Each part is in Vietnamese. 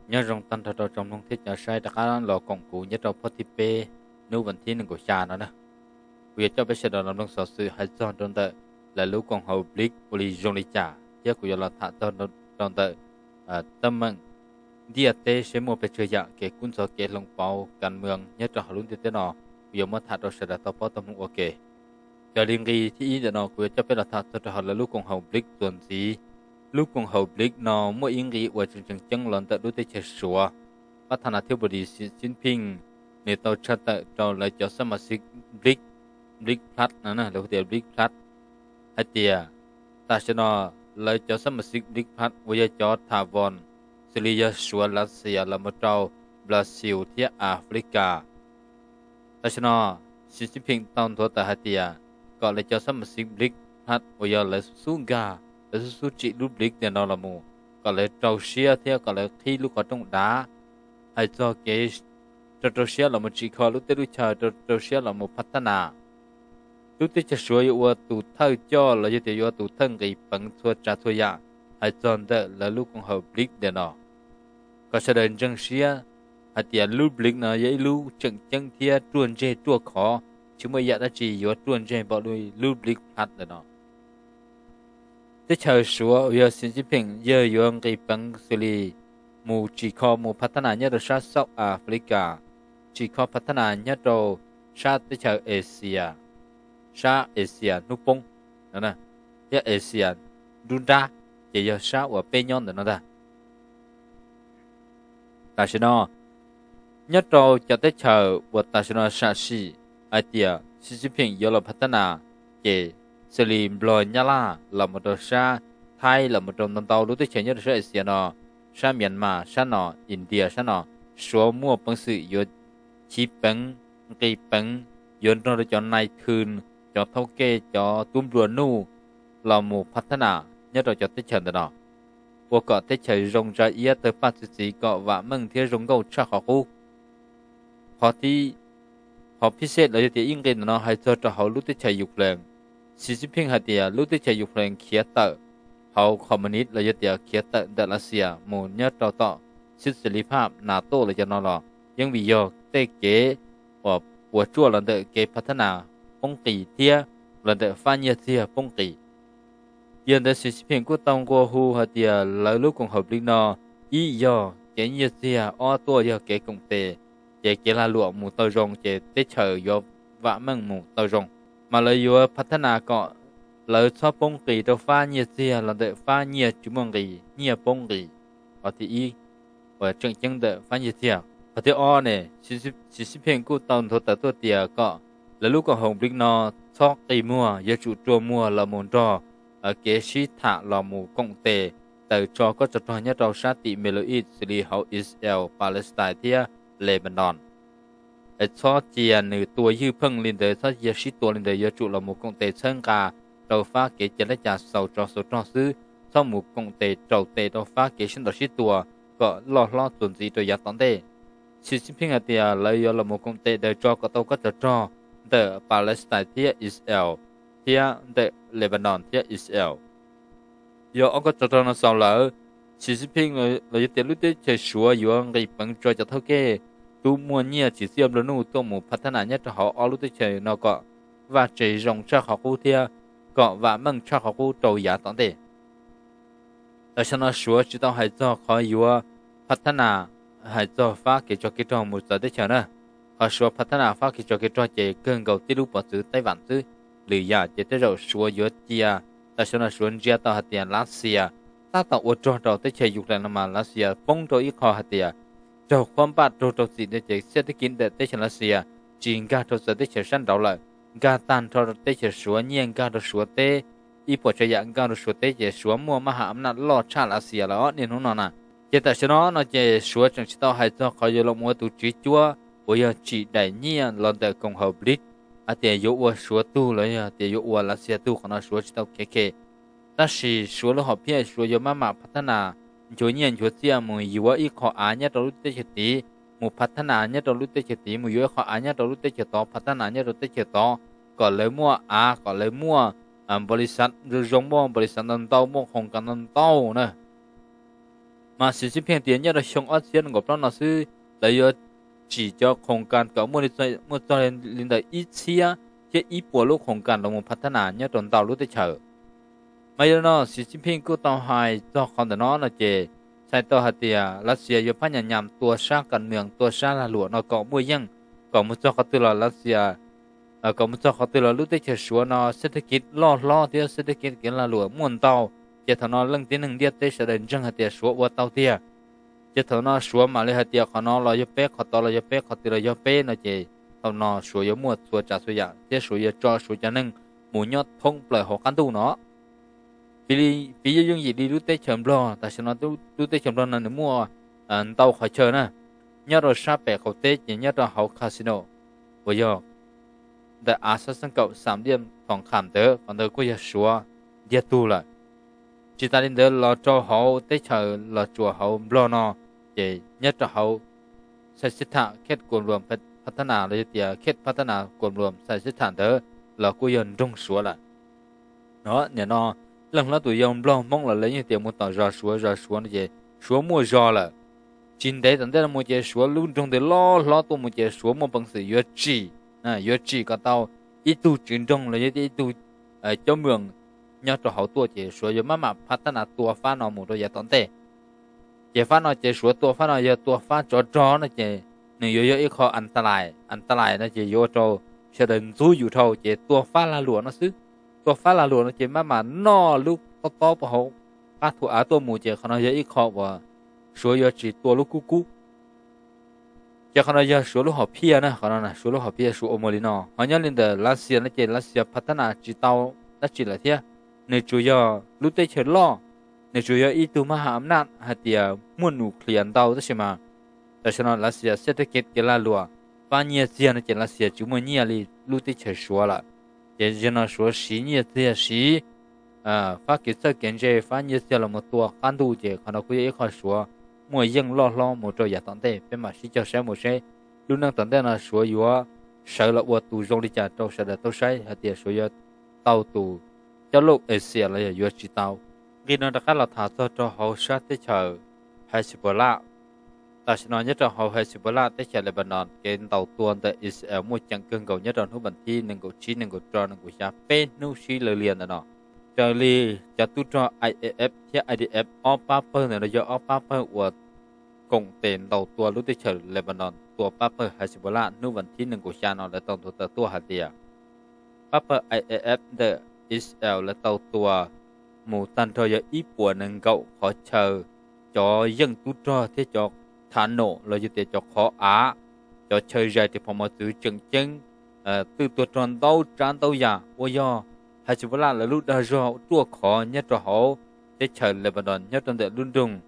nhớ rong tan thật trong nông thiết nhà sai đã cá lò công cụ nhớ trong phát thiết bê nấu vận thiên của cha nó nè bây cho bé sẽ đón làm nông sản sự hay cho trong tờ là lũ con hậu blick uli rong đi trả nhớ của là thả trong tờ tâm mừng dia tê sẽ mua bé chơi dạng cái cuốn sổ cái lồng bao can mường nhớ trong luôn thế nào bây mà thả trong sẽ đã tao bao tâm ok cho liên kỳ thì ý nó của cho bé là thả trong là lũ con hậu blick tuần gì lúc con hậu blick nó mỗi ý nghĩ của chương trình lần tới đối tới chơi sủa bắt thằng nào thiếu body xin ping để tàu chặt tới tàu lại cho sắm mà xích blick plus nữa nè là cái blick plus hay tiề ta sẽ nó lại cho sắm mà xích blick plus với cho thả vòn xử lý cho sủa là xìa là một trâu Brazil thiết Africa ta sẽ nó xin ping tàu thua tại hay tiề còn lại cho sắm mà xích blick plus với lại xuống ga số trị lúc lịch thì nó là mù còn lại trâu xia theo còn lại khi lúc ở trong đá hay cho cái trâu xia là một chỉ khó lúc tới lúc chờ trâu xia là một phát na lúc tới chờ suy yếu tụ thâu cho là như thế yếu tụ thân cái bằng thua trả thua ya hay cho đó là lúc con hợp lịch để nó có sẽ đến chân xia hay tiền lúc lịch nó dễ lúc chân chân thia truôn dê truôn khó chứ mới giờ đã chỉ yếu truôn dê bảo đôi lúc lịch phát để nó thế chờ số giờ xin chỉ phim giờ dùng cái bằng xử lý mù chỉ có mù phát triển nhất là sát South Africa chỉ có phát triển nhất là sát thế chờ Asia nút bông đó nè thế Asia Dunda chỉ giờ sát ở bên nhon đó đó ta sẽ nói nhất là cho thế chờ và ta sẽ nói sát si idea xin chỉ phim giờ là phát triển chỉ xử lý lòi nhá là một đồ sa Thái là một trong tàu đối tượng nhất là Asia nó sa Myanmar sa nó India sa nó số mua bằng sự yếu chi bằng cái bằng yếu nó cho này thường cho thâu kê cho tôm rùa nu là một phát triển nhất là cho tết trần đó của cả tết trời rong ra ý tới phát triển có và mừng thế rong gấu cha họ thì họพิเศษเลยที่ยิ่งเกินnó hay cho họ lúc tết trời dục lên Xi Jinping hạt địa lúc tới chạy Ukraine khía tợ hậu communist là do địa khía tợ tại Russia một nhất trò tọ xử lý pháp NATO là cho nó là nhưng vì do tê kế của chùa lần đợi kế phát triển phong kỳ thia lần đợi pha nhiệt thia phong kỳ hiện tại Xi Jinping của tông của hu hạt địa lấy lúc cùng hợp lý nó ý do kế nhiệt thia o tua do kế công tệ kế là lụa một tờ rong kế tết trời do vã mừng một tờ rong mà lời yêu phát triển có lời cho bông kỳ đâu pha nhiệt gì là để pha nhiệt chúng mình kỳ nhiệt bông kỳ và thì y và chân chân để pha nhiệt gì và thì o này chỉ phiền của tàu thổ tới tôi tiệt có là lúc còn hồng binh nó cho kỳ mua giờ chủ trò mua là một trò ở kế sĩ thả là một công tệ từ cho có trò nhất trong sát tị Middle xử lý hậu Israel Palestine thia Lebanon cho chia nửa tuổi dư phân lên tới cho chia sĩ tuổi lên tới giờ chủ là một công ty sơn cả đầu phá kế chế lấy trả sầu cho sư sau một công ty trầu tệ đầu phá kế sinh đầu sĩ tuổi có lo tuần gì tôi giá tốn tệ chỉ xin phim thì lấy là một công ty để cho có tàu có cho từ Palestine tới Israel tới Lebanon tới Israel giờ ông có cho nó sau lỡ chỉ xin phim là tiền lúc tới chơi sủa giờ người bằng cho thâu kê tu mua nhiều chỉ xem là nô tô một phát triển nhất cho họ ở lúc tới chơi nó có và chỉ dùng cho họ khu thia có và mừng cho họ khu trâu giá tận thế ở sau nó sửa chỉ tao hay cho họ yếu phát triển hay cho phát cái cho cái trò một giờ tới chơi nữa họ sửa phát triển phát cái cho cái trò chơi cơn cầu tiêu lúc bỏ xứ Tây Vạn xứ lười giả chỉ tới rồi sửa yếu chia ở sau nó sửa chia tao hạt tiền Russia ta tao ở trò tới chơi dục lên mà Russia phong trò ít họ hạt tiền cho quan bát trâu gì để chạy xe tới kiến để tới chân Russia chỉ ga trâu sẽ tới chạy săn đầu lại ga tan trâu tới chạy sủa nhiên ga trâu sủa tê ít bỏ chạy dạng ga trâu sủa tê chạy sủa mua mà hàm nát lo cha Russia là nên nó nè chạy tại sao nó chạy sủa chẳng chỉ tao hay cho khỏi vô mua tụ chỉ chúa bây giờ chỉ đại nhiên lần tại công hợp lịch à tiền yếu qua sủa tu rồi tiền yếu qua Russia tu còn nó sủa chỉ tao keke ta chỉ sủa là họ biết sủa yếu mà phát triển chỗ nhiên chỗ chia một yếu ít khó án nhất lúc tới tí một phát triển nhất lúc tới tí một yếu khó án nhất lúc tới to phát triển nhất lúc tới to còn lấy mua còn lấy mua bริษัทหรือจงบ่บริษัทนั้นเต้าบ่ของกันนั้นเต้านะ mà sự chỉ phiền tiền nhất là xong ở trên ngọc đó nó sư lấy chỉ cho không gian có một cho lên tới ít xia chứ ít bộ lúc không gian là một phát triển nhất trong tàu lúc tới chờ bây giờ nó sự chỉ phiền của tàu hai cho con để nó là chế sai tàu hạt tiền Russia vừa phát nhận nhầm tua sa cần miệng tua sa là lụa nó có mua dân có một cho cái từ là Russia có một cho cái từ là lúc tới chờ số nó sẽ thực hiện lo thì sẽ thực hiện là lụa muôn tàu chỉ thằng nó lần tiến hành đi tới sẽ đến chân hạt tiền số qua tàu tiền chỉ thằng nó số mà lấy hạt tiền họ nó là giúp bé họ to là giúp bé họ tiền là giúp bé nó chỉ thằng nó số yếu mua số trả số giả chỉ số yếu cho số trả nâng muốn nhớ thông lời họ cán tu nó vì những gì đi lúc tới chậm lo tại sao nó lúc tới chậm lo là mua tàu khỏi chờ nè nhớ rồi sát bè khẩu tết nhớ rồi hậu casino bây giờ để sân cậu 3 điểm phòng khám đỡ còn đỡ có giờ số đi tu lại chỉ ta đến đỡ lo cho hậu tết chờ lo chùa hậu lo nó để nhớ cho hậu sai sự thà kết cuốn rùm phát triển là tiền kết phát triển cuốn rùm sai sự thà đỡ là cô dân trong số lại nó nhà nó lần là tụi ông lo mong là lấy những tiền một tờ ra số nó gì số mua ra là chính đấy tận đây là một cái số luôn trong để lo tụi một cái số một bằng sự yếu chỉ cả tao ít tu chính trong là ít tu cho mường nhớ cho hậu tua chỉ số yếu mà phát triển tua phát nó một đôi giờ tận đây chỉ phát nó chỉ số tua phát nó giờ tua phát cho nó chỉ nếu yếu ít khó an tai nó chỉ yếu cho sẽ đến rủi ro thâu chỉ tua phát là lúa nó xứตัวฟ้าลาหลวงเจมามาหน้อลูกโตปะเขาป้าถั่วตัวหมูเจเขาเนาะอีกขอบว่าชัวยจีตัวลูกกุ๊กเจเขาเนาะชัวลูกหอบเพียนะเขาเนาะชัวลูกหอบเพียชัวโอโมลินอเขาเนี่ยลินเดอรัสเซียนะเจรัสเซียพัฒนาจีเตาและจีละเทียในจุยลูกเตเฉินล่อในจุยอีตัวมหาอำนาจฮัตเตียมุ่นนูเคลียนเตาใช่ไหมแต่ฉะนั้นรัสเซียเศรษฐกิจเกลาลัวป้าเนียเซียนะเจรัสเซียจุมันเนียลีลูกเตเฉินชัวละ也就那说十年这些发给这跟着发你这了么多干度的，可能会一块说，莫硬老莫做也当的，别嘛是叫什么谁，路能当的呢说有少了我都用的家都是的都晒，还得说要到都，叫路些了也要知道，给那大家老他做好啥的chờ还是不啦。แต่ฉันยังจะเอาให้สิบล้านแต่เฉลี่ยบันนอนเกณฑ์ต่อตัวแต่อิสราเอลมุ่งจังเกินกับยอดทุนบัญชี1.9 1.3 1.4เป็นนู่นชีเลียนนะเนาะจะลีจะตู้จอ IAF ที่ IDF ออฟป้าเปอร์เนี่ยเราจะออฟป้าเปอร์ว่ากงเต็นต่อตัวรู้ที่เฉลี่ยบันนอนตัวป้าเปอร์ให้สิบล้านนู่นบัญชี1.3นอนและต่อตัวหัดเดียป้าเปอร์ IAF เดออิสราเอลและต่อตัวหมู่ตันทอยอีปัว1เก่าขอเชิญจอยังตู้จอที่จอthả nổ là như thế cho khó cho chơi dài thì phòng mà từ chân từ tuột tròn đâu tràn đâu giả ôi do hay chỉ là lúc đó do tua khó nhất cho họ để chơi là bắt đầu nhất trong đời luôn đùng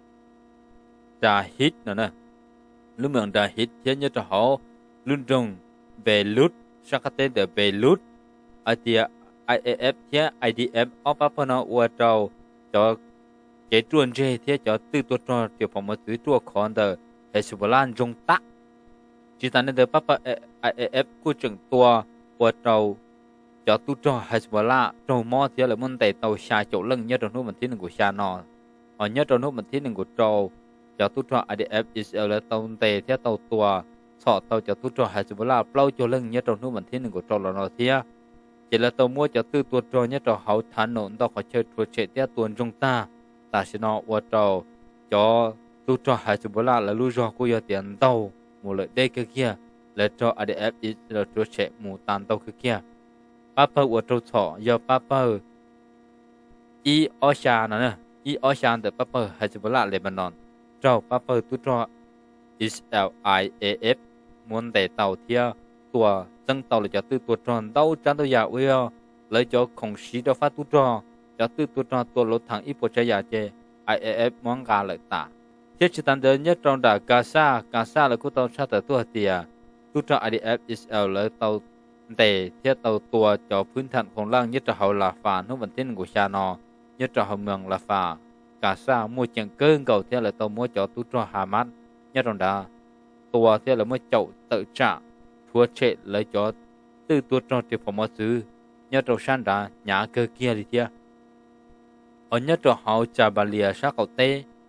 ra hít nữa nè lúc mình ra hít thế nhất cho họ luôn đùng về lút sang cái tên để về lút ở thì IAF thế IDF ở Papua nó qua trâu cho cái truồn dê thế cho từ tuột tròn tiểu phòng một thứ tua khó đờ hệ số lan trong tắc chỉ ta nên đỡ Papa IAF của trường tua qua trâu cho tu trò hệ số lan trâu mò thế là muốn tẩy tàu xa chỗ lưng nhất trong nút mình thiên của xa nọ ở nhất trong nút mình thiên của trâu cho tu trò IDF Israel là tàu tẩy thế tàu tua sọ tàu cho tu trò hệ số lan lâu chỗ lưng nhất trong nút mình thiên của trâu là nọ thế chỉ là tàu mua cho từ tuột trò nhất trong hậu thán nổn tàu khỏi chơi tuột chạy thế tuần trong ta ta sẽ nói qua trâu cho tu cho hai chục là lưu cho cô yêu tiền tàu một lợi đây cái kia là cho ADF ít là cho trẻ một tàn tàu cái kia papa qua trâu thọ do papa i Ocean nè i Ocean từ papa hai chục là Lebanon cho papa tu cho Israel IAF muốn để tàu thia tua dân tàu là cho từ tua tròn đâu tràn đâu giả uy lấy cho không xí cho phát tu cho từ tu cho tua lỗ thẳng ít bộ trái giả chê IAF món gà lợi tả thiết chỉ tàn đơn nhất trong đảo Gaza là của tàu sát tới tua tìa tu cho IDF Israel lấy tàu tề thiết tàu tua choพื้นฐานของล่างnhất cho hậu là phà nó vẫn tin của cha nó nhất cho hậu mường là phà Gaza mua chẳng cơn cầu thiết là tàu mua cho tu cho Hamas nhất trong đảo tua thiết là mua chậu tự trả thua chết lấy cho từ tu cho tiểu phẩm mất xứ nhất trong san đá nhà cơ kia đi thiết ở nhất cho họ Jabalia sát cầu tê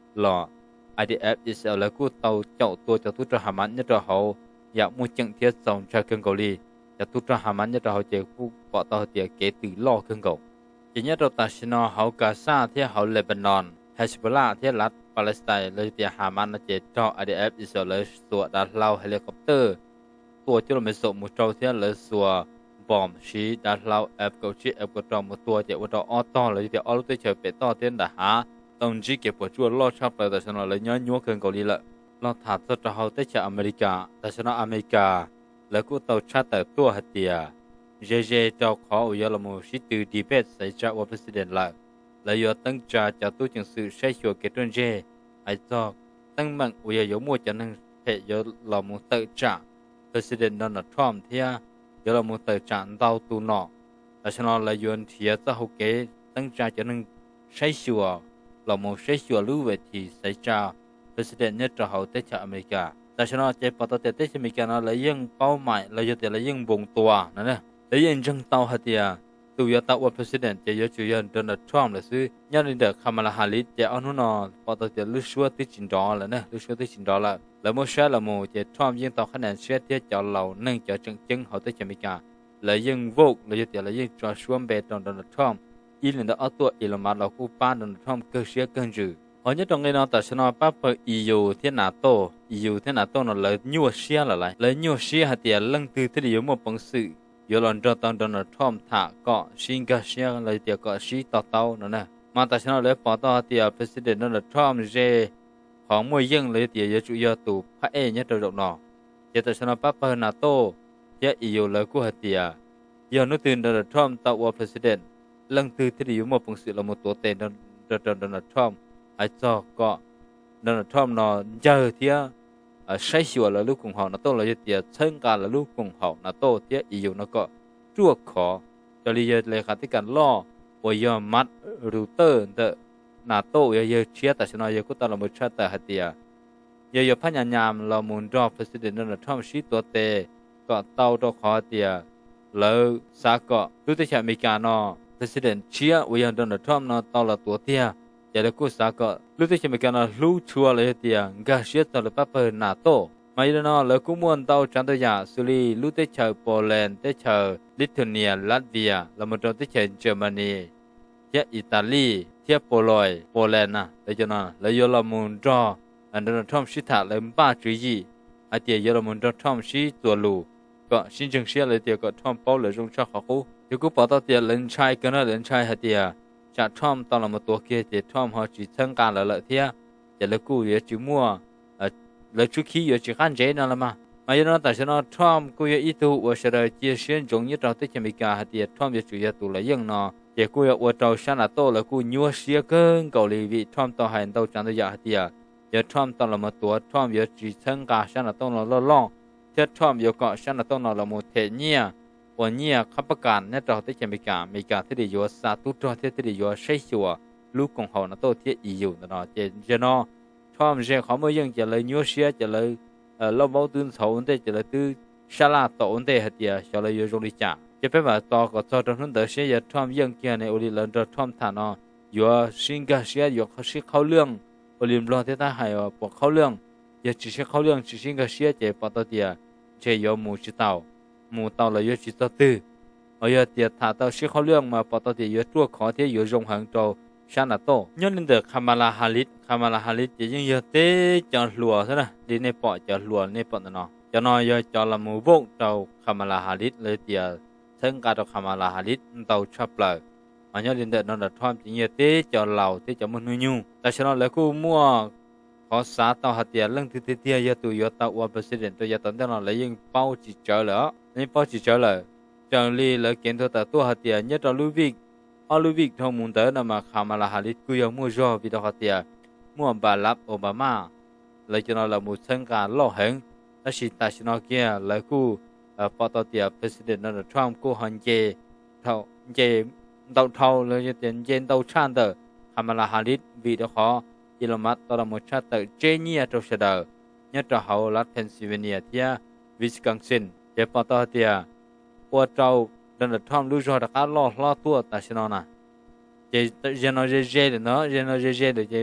ลอ IDF อิสราเอลกูเตาเจ้าตัวจะทุจหามันเนี่ยจะเขาอยากมุ่งจังเทียส่งชาวเกาหลีจะทุจหามันเนี่ยจะเขาเจ้ากูปอต่อเตียเกตือล่อเครื่องเก่าจีเนี่ยเราตัดสินเขากาซาที่เขาเลบานอนเฮชบอลาที่รัฐปาเลสไตน์เลยเตียหามันนะเจ้าเจ้า IDF อิสราเอลตัวดาร์เราเฮลิคอปเตอร์ตัวที่เราไม่ส่งมุดเจ้าที่เลยสัวบอมชีดาร์เราแอปเกาชีแอปกระจอมตัวเจ้าว่าเราอ้อต่อเลยเจ้าอ้อรู้ตัวเฉยเป็ดต่อเตียนด่าหาต้องจีเก็บปวดชั่วล่อชอบเลยแต่ฉันเลยย้อนยัวเครื่องเกาหลีละเราถามตัวเขาได้จากอเมริกาแต่ฉันอเมริกาแล้วก็ตัวชาติตัวหัดเดียเจเจเจ้าขออุยลมูชิตือดีเบตใส่จากว่าประธานละแล้วยอตั้งใจจะตัวจึงสื่อใช้ชัวเกตุนเจไอจอกตั้งมันอุยยมัวจะนั่งเพยยลมูเตอจ่าประธานโดนัลด์ทรัมป์เทียยลมูเตอจ่าดาวตูนอแต่ฉันเลยยวนเทียจะหกเกตั้งใจจะนั่งใช้ชัวเราโมใช้ชัวรู้เวทีใส่จ่าประธานเนี่ยจะเขาได้จากอเมริกาแต่ฉันเจ็บปวดแต่ที่อเมริกาเลยยังเป้าหมายเลยจะเลยยังบ่งตัวนั่นแหละเลยยังจังเตาหัดเดียตัวยาตาว่าประธานจะยกจุยันโดนัลด์ทรัมป์เลยซื้อยันเด็กคามาลาฮาริสจะเอาหนูปวดแต่ลุชัวที่จินดอลแล้วนะลุชัวที่จินดอลแล้วโมเช่ละโมจะทรัมป์ยังต่อคะแนนเชื่อที่จะเรานั่งจะจังเขาที่อเมริกาเลยยังโวกเลยจะเลยยังจอชัวเบตโดนัลด์ทรัมป์อีหลังจากเอาตัวอีลมาเราคู่ป้าโดนัลด์ทรัมป์เกิดเชื่อเกินจือhọ nhớ trong cái nó tại sao nó bắt phải EU thế nào to EU thế nào to nó lấy nhiều xe lại lấy nhiều xe hạt tiền lăng từ thế điều một bằng sự giờ lần cho tao Donald Trump thả cọ xin cái xe lấy tiền cọ xí tao nữa nè mà tại sao nó lấy bỏ tao hạt tiền President Donald Trump về khoảng 10 dân lấy tiền giờ chủ yếu tụ phải nhớ trong nó giờ tại sao nó bắt phải nào to giờ EU lấy của hạt tiền giờ nó từ Donald Trump tao qua President lăng từ thế điều một bằng sự là một tổ tên Donald Trumpไอ้เจ้าก็นั่นทอมนอเจอเทียใช้ชัวร์แล้วลูกของเขาน่ะโตเราจะเตียเชิงการแล้วลูกของเขาน่ะโตเทียอีอยู่น่ะก็จ้วขอจะรีเยเลขาธิการล่อว่ายอมมัดรูเตอร์เดน่ะโตเยอะเชียแต่ฉันว่าก็ตอนเราไม่ชัดแต่หัดเตียเยอะพยายามเรามุนรอบประธานนั่นทอมชี้ตัวเตก็เต้าตัวขอเตียแล้วสาก็รู้ที่จะมีการนอประธานเชียว่ายอมโดนทอมนอเต้าละตัวเตียgiờ là cô xã có lúcที่จะมีการลู่ชัวเลยเดียงกาเชียตลอดปั๊บนาโตมาอยู่นั่นแล้วกูม้วนเตาจันทยาสุรีลู่ที่เชอโปแลนด์ที่เชอลิทัวเนียลัตเวียแล้วมาจนที่เชอเยอรมนีเที่ยอิตาลีเที่ยโปแลนด์นะแล้วจนนั้นแล้วยอรมุนจออันนั้นทอมชิตาเลยบ้าจุยไอเดียยอรมุนจอทอมชิตัวลูก็ชินจังเชียเลยเดียก็ทอมเป้าเลยจงชอบเขาเดี๋ยวกูบอกต่อเดียเล่นชายกันนะเล่นชายฮะเดียจะทอมตอนเรามาตัวเกียจะทอมเขาจีเชิงการเลยเทียจะเลิกกูอยู่จีมัวเลิกชุกี้อยู่จีขันเจนั่นละมาอย่างนั้นแต่ฉันทอมกูอยู่อีตัวว่าเสด็จเจียเสียนจงยึดเราที่จะมีการหาเดียทอมอยู่จุยตัวเลยยังนอจะกูอยู่ว่าเราชนะโตแล้วกูยัวเสียเกินเกาหลีวิทอมต่อให้เราจันทร์ยาหาเดียจะทอมตอนเรามาตัวทอมอยู่จีเชิงการชนะโตเราล่องเทียทอมอยู่เกาะชนะโตเราโมเทเนียวันนี้ข้าประกันเนี่ยเราที่จะมีการที่ได้ยศสาธุเราที่ได้ยศใช้ชัวลูกของเขานะโตที่อีอยู่นะเนาะจะเนาะชอบเสียเขาไม่ยังจะเลยยัวเสียจะเลยเราบอกตื่นเช้าได้จะเลยตื่นชาลาโตได้หัดเดียจะเลยยศริจ่าจะเป็นแบบต่อก็ต่อตรงนั้นเดี๋ยวเสียจะชอบยังเกี่ยในอุลิลันจะชอบฐานเนาะยัวสิ่งก็เสียยัวเขาสิ่งเขาเรื่องอุลิมรอที่ตาหายปกเขาเรื่องยัวจิตเขาเรื่องจิตสิ่งก็เสียจะปตเดียจะยัวมูจิตเตามูเตาเลยยจิตตื้อเอาเยอะเดียถาเตาชี้เขาเรื่องมาปตเดียยตัวขอที่อยู่รงหังโจชานาโตย้อนเด็กคามาลาฮาริสจะยังเยอะเตจอหลัวใช่ไหมดีในปอจอหลัวในปอเนาะจะนอยจอละมูบกเตาคามาลาฮาริสเลยเดียเชิงการคามาลาฮาริสเตาชอบเลยมันย้อนเด็กนอนทอมจะเยอะเตจอเหล่าเตจอมันนุ่งแต่ฉันเลยกูมั่วขอสาเตาหัดเดียเรื่องที่เดียยตัวยเตาว่าประธานตัวยตอนนั้นเลยยังเป้าจิตเจอแล้วนี่พอจิตเจอเลยจังลีเลยเกินตัวหัดเดียเนี่ยเราลูวิกทองมุนเตอร์นำมาคามาลาฮาริสกูยังมั่วจ่อวิดหัดเดียมั่วบาลับโอบามาเลยจะนอนเรามุ่งเชิงการล่อเหงและสิตาชินอเกียเลยกูปตเดียประธานนั่นทรัมป์กูฮันเจเท่าเลยจะเตียนเจนเท่าชานเตอร์คามาลาฮาริสวิดขออิลมัตตอร์มุชาเตอร์เจเนียตัวเสดอเนี่ยเราเขาลัดเพนซิลเวเนียเทียวิสกังซินเจ้าปตเดียปวดเราดันทอมรู้จักการล่อตัวแต่ชนนะเจนอเจเนาะเจนอเจเจเดี๋ยวเจ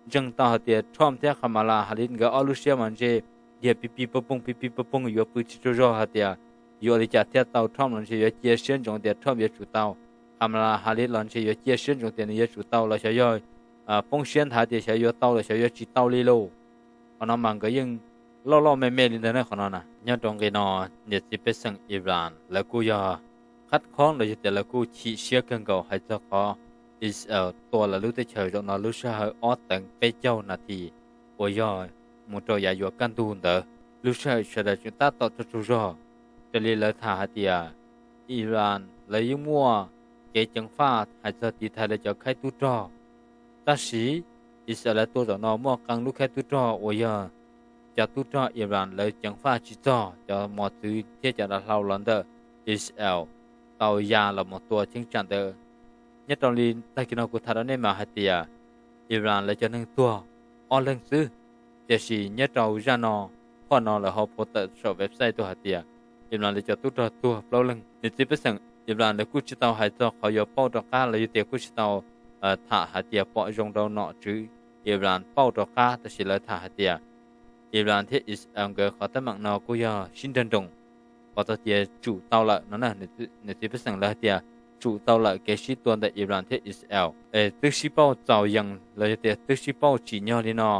จังต่อเดียทอมเทียขมาลาฮาลินก็อลูเซียมันเจเดียปีปปงอยู่ปืนชิโร่ฮะเดียอยู่อลิจ่าเทียเตาทอมหลังเชียเจียเชียนจงเดียทอมเยจุเตาขมาลาฮาลินหลังเชียเจียเชียนจงเดียเยจุเตาเราเชียปงเชียนหาเดียเชียเตาเราเชียจีเตาลีโลขณะมันก็ยังล่อแม่ลินเดนขณะน่ะเนี่ยตรงกันนอเนี่ยจะเป็นสังอิหร่านแล้วกูยาคัดค้องเราจะแต่แล้วกูชี้เชี่ยกันเก่าให้เจ้าขออิสตัวละรู้ได้เฉยจงนอรู้เชื่อออตังไปเจ้านาทีโอยมุตอยาอยู่กันตูนเดอรู้เชื่อเชื่อได้จุดตัดต่อจุดรอจะเรียนเลยท่าเดียอิหร่านเลยยิ่งมัวเกจังฟ้าให้เจ้าตีไทยเลยจะใครตุจอแต่สิอิสราเอลตัวจนอมัวกังลูกใครตุจอโอยจะตุจออิหร่านเลยจังฟ้าจิจอจะหมดซื้อเที่จะได้เล่าลันเดออิสราเอลเตายาละหมดตัวชิงจันเดอเนี่ยตอนนี้ตะกี้เราคุยทาร์เนี่ยมาฮัตเตียอิหร่านเลยจะนึ่งตัวออนเล่งซื้อเจสิเนี่ยเราจะนอพอนอแล้วเขาโพสต์ชอบเว็บไซต์ตัวฮัตเตียอิหร่านเลยจะตุจอตัวเปล่าเล่งในที่เป็นสิ่งอิหร่านเลยกุชิตเอาให้ตัวเขาอยู่เป้าตัวก้าเลยอยู่เตียกุชิตเอาท่าฮัตเตียปอจงเราเนาะจื้ออิหร่านเป้าตัวก้าแต่สิเลยท่าฮัตเตียอิหร่านที่อิสราเอลเขาตั้งมังนอกุยาชินเดนดงพอตัวเตียจู่เตาละนั่นน่ะในที่เป็นสิ่งเลยเตียchủ tàu lại cái sĩ tuần tại Iran thế Israel, tức sĩ bao giàu yang là thế tức sĩ bao chỉ nhau đi nó,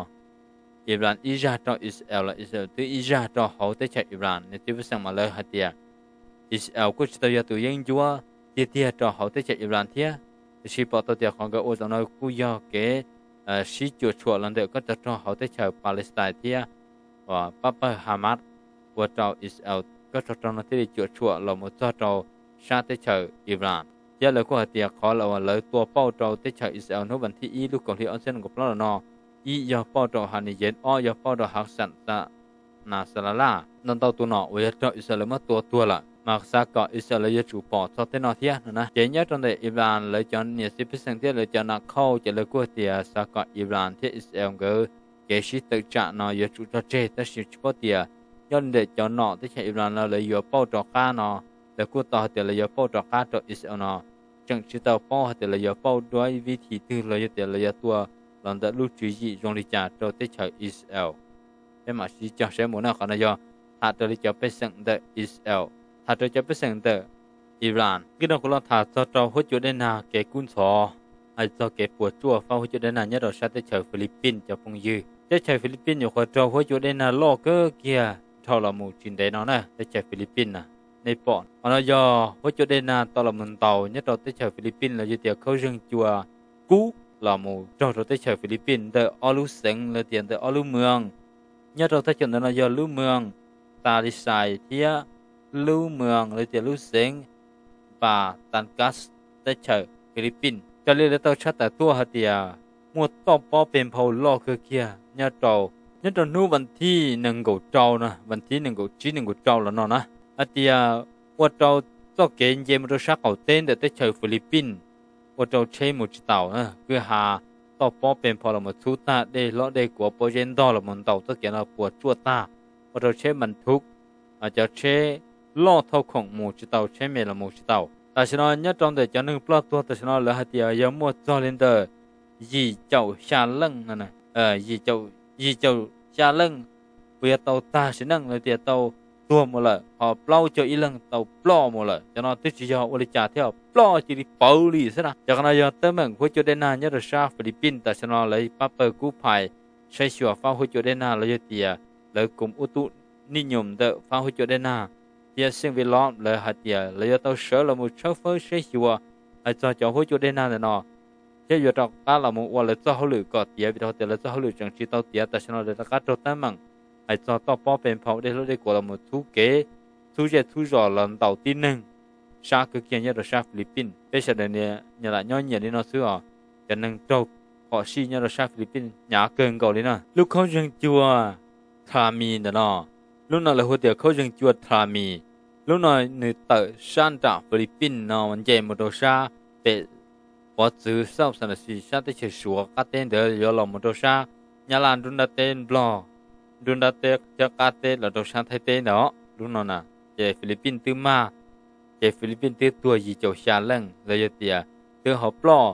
Iran Iran cho Israel là Israel tức Iran cho họ tới chạy Iran nên tiếp sang mà lời hạt tiền, Israel cũng chỉ tao tụi dân chúa tiền cho họ tới chạy Iran thế, sĩ bao tao tiền họ cái ô tao nói cú do cái sĩ chùa lần đầu có cho họ tới chạy Palestine thế, và Papa Hamas và cho Israel có cho nó tới chùa là một choชาติเฉยอิหร่านยาเลยก็เตียขอเราเลยตัวเป้าโจเตเฉยอิสราเอลนู้วันที่ลูกของที่อันเซนกับเราเนาะยาเป้าโจฮันนี่เย็นยาเป้าโจหักสันตะนาสลาลานั่นตัวตัวเนาะวิจารณ์อิสราเอลมาตัวละมาสักก็อิสราเอลจะจูปอดทอดเตนอเทียนะเจนยาตอนเดอิหร่านเลยจนเนี่ย10%ที่เลยจะนักเข้าจะเลยก็เตียสักก็อิหร่านที่อิสราเอลก็เกชิตจะเนาะจะจูจะเจแต่สิเฉพาะเตียย้อนเด็จเนาะที่เฉยอิหร่านเลยยาเป้าโจก้าเนาะแล้วกูต่อเดี๋ยวเลยป้อจากการตัวอิสราเอลจังชิตาป้อเดี๋ยวเลยป้อด้วยวิธีที่เลยเดี๋ยวเลยตัวหลังจากลูกจุยจงลิจาตัวที่ชาวอิสราเอลแต่มาสิจังเสมุนขณะยอถ้าตัวลิจะไปสั่งเดอิสราเอลถ้าตัวจะไปสั่งเดอิหร่านก็ต้องเราถ้าตัวหัวจุดได้นาเกกุนสอไอ้ตัวเก็บปวดจั่วฟ้าหัวจุดได้นาเนี่ยเราใช้ที่ชาวฟิลิปปินส์จะพงยื้อที่ชาวฟิลิปปินส์อยู่คนตัวหัวจุดได้นาล่อก็เกียร์เท่าเราหมู่จินได้เนาะนะที่ชาวฟิลิปปินส์นะในปอนอันนั้นยอว่าจุดเด่นนะตอนเราเหมือนเต่าเนี่ยเราได้เจอฟิลิปปินส์เราจะเดี๋ยวเขาเรื่องจัวกู้เราหมู่เราได้เจอฟิลิปปินส์เดออลูเซงเราเดี๋ยวเดออลูเมืองเนี่ยเราได้เจอนั้นเรายอลูเมืองตาลิไซเทียลูเมืองเราเดี๋ยวลูเซงป่าตันกัสได้เจอฟิลิปปินส์จะเรียกเราชัดแต่ตัวหัดเดียมัวต้อปอเป็นเผาล่อคือเกียเนี่ยเรานู้วันที่หนึ่งกูเจ้านะวันที่หนึ่งกูชี้หนึ่งกูเจ้าแล้วเนาะนะอาทิตย์ว่าเราต้องเกณฑ์เยมเราชักเอาเต้นแต่ได้เจอฟิลิปปินส์ว่าเราใช้หมดเต่านะเพื่อหาต่อป้อเป็นพอเรามาทุตาได้เลาะได้กว่าโปรเจนต์ต่อเรามันเต่าต้องเกณฑ์เราปวดชั่วตาว่าเราใช้บรรทุกอาจจะใช้ล่อเท่าของหมูเต่าใช้เมลหมูเต่าแต่ฉันเนี่ยตอนเด็กจะนึกปลอดตัวแต่ฉันเลยอาทิตย์ยังมัวจอเลนเดอร์ยี่เจ้าชาเล่งนั่นนะยี่เจ้าชาเล่งเพื่อเต่าตาฉันนั่งเลยเดี๋ยวเต่าตัวหมดเลยพอเปล่าเจออีหลังเต่าปล้อหมดเลยจะนอนติดยาอริจาเที่ยวปล้อจีดีเปล่าลีสินะจากนั้นยอดเติมเมืองหัวจุดเดนาเนี่ยเราชาฟิลิปปินส์แต่ฉันเลยป้าเปิดกู้ภัยใช้ชัวฟ้าหัวจุดเดนาเลยเตียเลยกลุ่มอุตุนิยมเดอฟ้าหัวจุดเดนาเตียสิ่งแวดล้อมเลยหัดเตียเลยเต่าเสือเราหมดเช้าเฟ้อใช้ชัวไอ้เจ้าหัวจุดเดนาเนี่ยเนาะเจ้าอยู่ตรงกลางเราหมดว่าเลยเจ้าเขาหลือก็เตียไปเท่าเตียเลยเจ้าเขาหลือจังชีเต่าเตียแต่ฉันเลยตะกัดตัวตั้งมั่งไอ้เจ้าต่อป้อเป็นเผาได้รู้ได้กว่าเราหมดทุกเก๋ทุจอlần đầu tiên nâng sa cứ kia nhớ được sa Philippines bây giờ này nhớ lại nhớ nhiều đi nó xưa à cho nên trâu họ xí nhớ được sa Philippines nhà cơn cầu đi nè lúcเขายังจัวทามีเนาะlúc nào là hồi tiệcเขายังจัวทามีlúc nào người tự sang trả Philippines nó mình chơi một đồ sa để bỏ chữ sau sản xuất sa tới chơi sủa các tên để giờ làm một đồ sa nhà làm đun đặt tên blo đun đặt tên cho các tên là đồ sa thay tên đó lúc nào nèเจฟิลิปปินส์ตื้อมาเจฟิลิปปินส์ตื้อตัวยีเจ้าชาเล่งเลยเตียตื้อเขาปล้อเล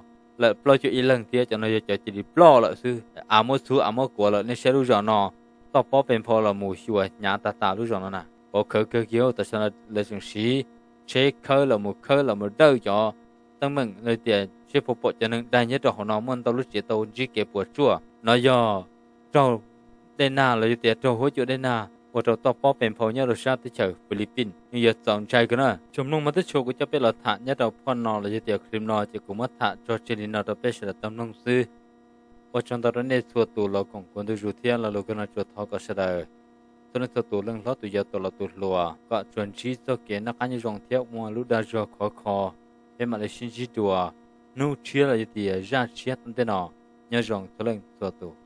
lợ plo cho ít lần tiếc cho nó cho chỉ đi plo lợ sư à mua của lợ nên sẽ lúc rồi nó tao bỏ bên phò là mù xùa nhà ta lúc rồi nó nè bỏ khơi khơi kiểu ta sẽ là chuyện gì chế khơi là một đâu cho tăng mừng lời tiền chế phục bộ cho nên đại nhất cho họ nó muốn tao lúc chỉ tao chỉ kẹp bùa chua nó do trâu đây nào là tiền trâu hỗ trợ đây nào và trâu tao bỏ bên phò nhớ rồi sao tới chờ Philippines như giờ chọn trai cái nữa chúng nó mà tới chỗ của cho biết là thả nhất đầu con nó là tiền krim nó chỉ cũng mất thả cho chỉ đi nó đâu biết là tâm nông sư và trong đó nên thua tù là cũng còn tôi rút thiên là lúc nó chuột thọ có sẽ đời tôi nên thua tù lưng lót tụi giờ tù là tù lùa có chuẩn chỉ cho kiến nó cá như dòng theo mua lúc đã cho khó thế mà lại xin chỉ đùa nô chia là gì ra chia tâm thế nào nhớ dòng tôi lên thua tù